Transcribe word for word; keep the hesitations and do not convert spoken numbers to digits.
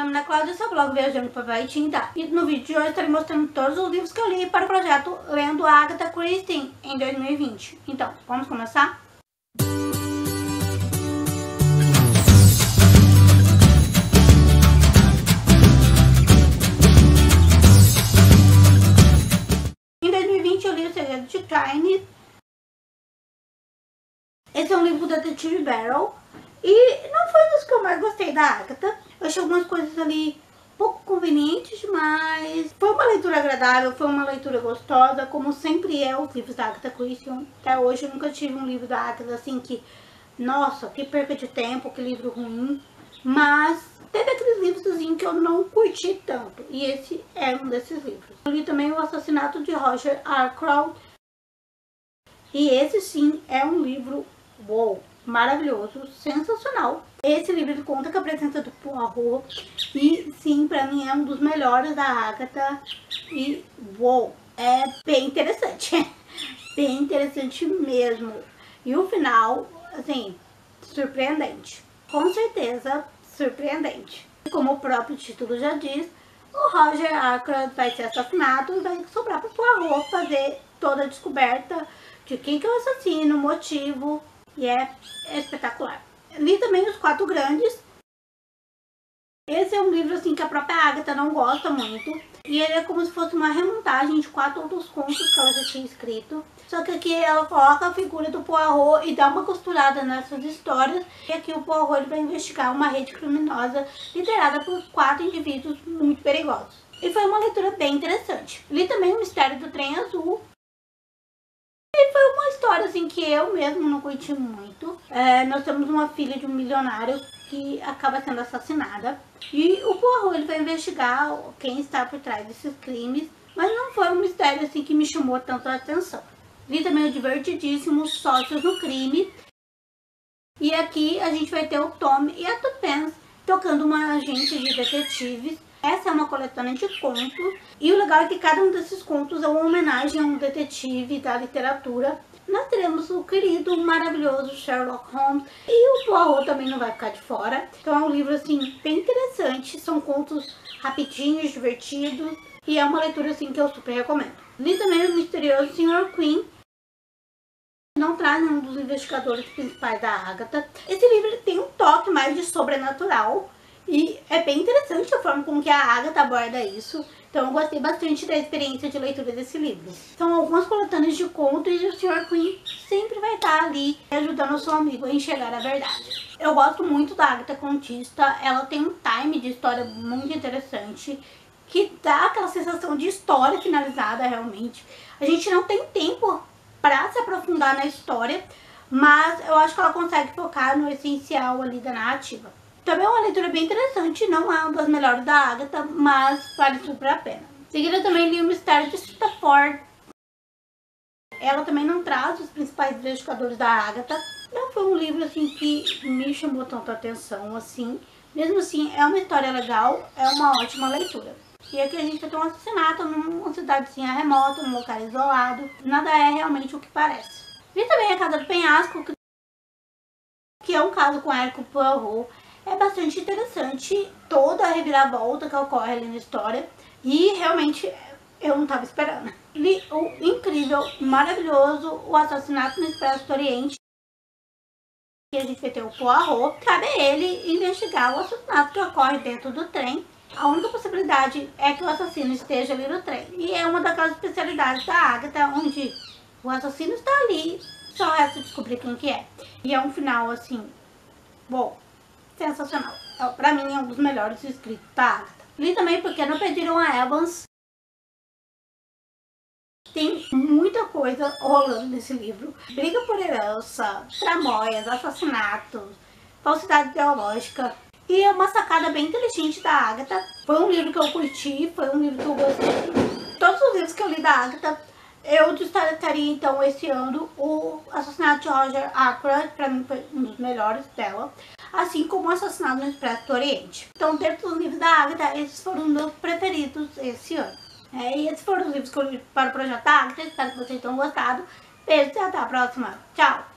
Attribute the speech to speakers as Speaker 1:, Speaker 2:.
Speaker 1: nome é Cláudia, seu blog Viajando por Papel e Tinta. E no vídeo de hoje eu estarei mostrando todos os livros que eu li para o projeto Lendo a Agatha Christie em dois mil e vinte. Então, vamos começar? Em dois mil e vinte eu li O Segredo de Caine. Esse é um livro do Detetive Barrow. E não foi um dos que eu mais gostei da Agatha. Eu achei algumas coisas ali pouco convenientes, mas foi uma leitura agradável, foi uma leitura gostosa, como sempre é os livros da Agatha Christie. Até hoje eu nunca tive um livro da Agatha assim que, nossa, que perca de tempo, que livro ruim. Mas teve aqueles livros assim que eu não curti tanto, e esse é um desses livros. Eu li também O Assassinato de Roger Ackroyd, e esse sim é um livro uou, maravilhoso, sensacional. Esse livro conta com a presença do Poirot e sim, pra mim é um dos melhores da Agatha e uou, é bem interessante, bem interessante mesmo. E o final, assim, surpreendente, com certeza surpreendente. Como o próprio título já diz, o Roger Ackroyd vai ser assassinado e vai sobrar pro Poirot fazer toda a descoberta de quem que é o assassino, o motivo. E é espetacular. Li também Os Quatro Grandes. Esse é um livro assim que a própria Agatha não gosta muito. E ele é como se fosse uma remontagem de quatro outros contos que ela já tinha escrito. Só que aqui ela coloca a figura do Poirot e dá uma costurada nessas histórias. E aqui o Poirot ele vai investigar uma rede criminosa liderada por quatro indivíduos muito perigosos. E foi uma leitura bem interessante. Li também O Mistério do Trem Azul. E foi uma história assim que eu mesmo não curti muito. É, nós temos uma filha de um milionário que acaba sendo assassinada. E o Poirot ele vai investigar quem está por trás desses crimes. Mas não foi um mistério assim que me chamou tanto a atenção. Li também o divertidíssimo Sócios no Crime. E aqui a gente vai ter o Tom e a Tuppence tocando uma agente de detetives. Essa é uma coletânea de contos, e o legal é que cada um desses contos é uma homenagem a um detetive da literatura. Nós teremos o querido, maravilhoso Sherlock Holmes, e o Poirot também não vai ficar de fora. Então é um livro assim bem interessante, são contos rapidinhos, divertidos, e é uma leitura assim que eu super recomendo. Li também O Misterioso senhor Queen. Não traz nenhum dos investigadores principais da Agatha. Esse livro ele tem um toque mais de sobrenatural. E é bem interessante a forma com que a Agatha aborda isso. Então eu gostei bastante da experiência de leitura desse livro. São algumas coletâneas de contos e o senhor Queen sempre vai estar ali ajudando o seu amigo a enxergar a verdade. Eu gosto muito da Agatha contista. Ela tem um time de história muito interessante, que dá aquela sensação de história finalizada realmente. A gente não tem tempo para se aprofundar na história, mas eu acho que ela consegue focar no essencial ali da narrativa. Também é uma leitura bem interessante, não é uma das melhores da Agatha, mas vale super a pena. Em seguida eu também li O Mistério de Stafford. Ela também não traz os principais investigadores da Agatha. Não foi um livro assim que me chamou tanta atenção assim. Mesmo assim, é uma história legal, é uma ótima leitura. E aqui a gente vai ter um assassinato numa cidadezinha remota, num lugar isolado. Nada é realmente o que parece. Vi também A Casa do Penhasco, que é um caso com Hercule Poirot. É bastante interessante toda a reviravolta que ocorre ali na história. E realmente eu não estava esperando. Li o incrível, maravilhoso O Assassinato no Expresso do Oriente. E a gente vai ter o Poirot. Cabe a ele investigar o assassinato que ocorre dentro do trem. A única possibilidade é que o assassino esteja ali no trem. E é uma daquelas especialidades da Agatha, onde o assassino está ali, só resta descobrir quem que é. E é um final assim, bom, sensacional. Pra mim é um dos melhores escritos da Agatha. Li também Porque Não Pediram a Evans. Tem muita coisa rolando nesse livro. Briga por herança, tramóias, assassinatos, falsidade ideológica. E é uma sacada bem inteligente da Agatha. Foi um livro que eu curti, foi um livro que eu gostei. Todos os livros que eu li da Agatha, eu destacaria então esse ano o Assassinato de Roger Ackroyd, pra mim foi um dos melhores dela. Assim como O Assassinato no Expresso do Oriente. Então, dentro dos livros da Agatha, esses foram os meus preferidos esse ano. É, e esses foram os livros que eu li para o projeto da Agatha. Espero que vocês tenham gostado. Beijo e até a próxima. Tchau!